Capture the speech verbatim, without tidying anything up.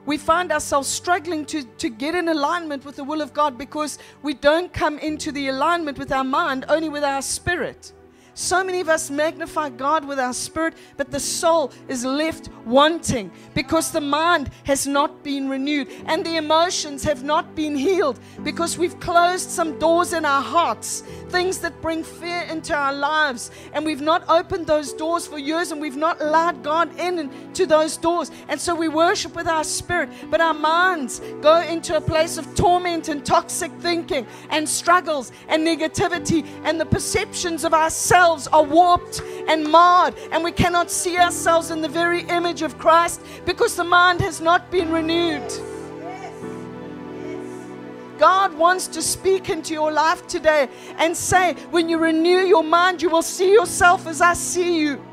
we find ourselves struggling to, to get in alignment with the will of God because we don't come into the alignment with our mind, only with our spirit. So many of us magnify God with our spirit, but the soul is left wanting because the mind has not been renewed and the emotions have not been healed because we've closed some doors in our hearts, things that bring fear into our lives, and we've not opened those doors for years and we've not allowed God in to those doors. And so we worship with our spirit, but our minds go into a place of torment and toxic thinking and struggles and negativity, and the perceptions of ourselves are warped and marred, and we cannot see ourselves in the very image of Christ because the mind has not been renewed. God wants to speak into your life today and say, when you renew your mind, you will see yourself as I see you.